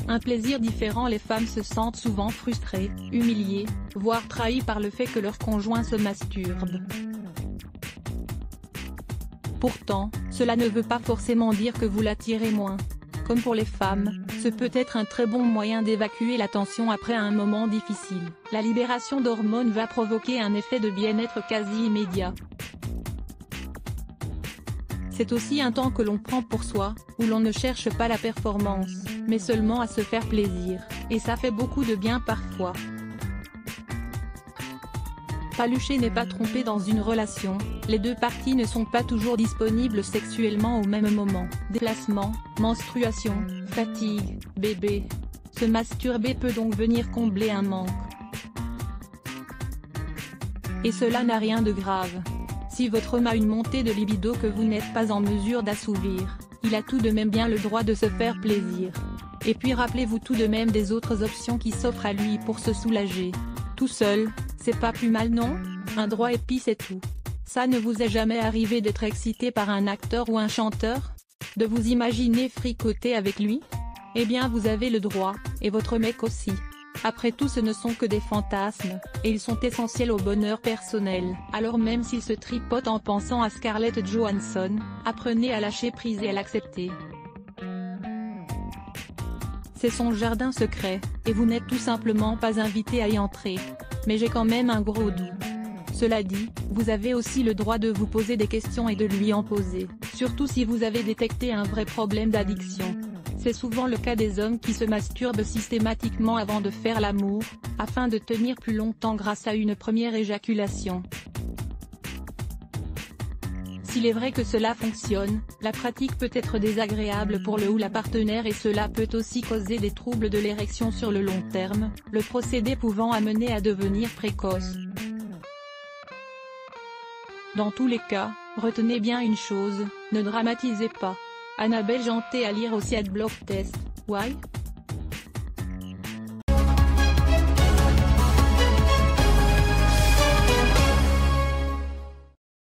un plaisir différent. Les femmes se sentent souvent frustrées, humiliées, voire trahies par le fait que leur conjoint se masturbe. Pourtant, cela ne veut pas forcément dire que vous l'attirez moins. Comme pour les femmes, ce peut être un très bon moyen d'évacuer la tension après un moment difficile. La libération d'hormones va provoquer un effet de bien-être quasi immédiat. C'est aussi un temps que l'on prend pour soi, où l'on ne cherche pas la performance, mais seulement à se faire plaisir, et ça fait beaucoup de bien parfois. Palucher n'est pas trompé dans une relation, les deux parties ne sont pas toujours disponibles sexuellement au même moment. Déplacement, menstruation, fatigue, bébé. Se masturber peut donc venir combler un manque. Et cela n'a rien de grave. Si votre homme a une montée de libido que vous n'êtes pas en mesure d'assouvir, il a tout de même bien le droit de se faire plaisir. Et puis rappelez-vous tout de même des autres options qui s'offrent à lui pour se soulager. Tout seul, c'est pas plus mal non? Un droit et puis c'est tout. Ça ne vous est jamais arrivé d'être excité par un acteur ou un chanteur? De vous imaginer fricoter avec lui? Eh bien vous avez le droit, et votre mec aussi. Après tout ce ne sont que des fantasmes, et ils sont essentiels au bonheur personnel. Alors même s'il se tripote en pensant à Scarlett Johansson, apprenez à lâcher prise et à l'accepter. C'est son jardin secret, et vous n'êtes tout simplement pas invité à y entrer. Mais j'ai quand même un gros doute. Cela dit, vous avez aussi le droit de vous poser des questions et de lui en poser, surtout si vous avez détecté un vrai problème d'addiction. C'est souvent le cas des hommes qui se masturbent systématiquement avant de faire l'amour, afin de tenir plus longtemps grâce à une première éjaculation. S'il est vrai que cela fonctionne, la pratique peut être désagréable pour le ou la partenaire et cela peut aussi causer des troubles de l'érection sur le long terme, le procédé pouvant amener à devenir précoce. Dans tous les cas, retenez bien une chose, ne dramatisez pas. Annabelle Janté à lire aussi Adblock Test, Why?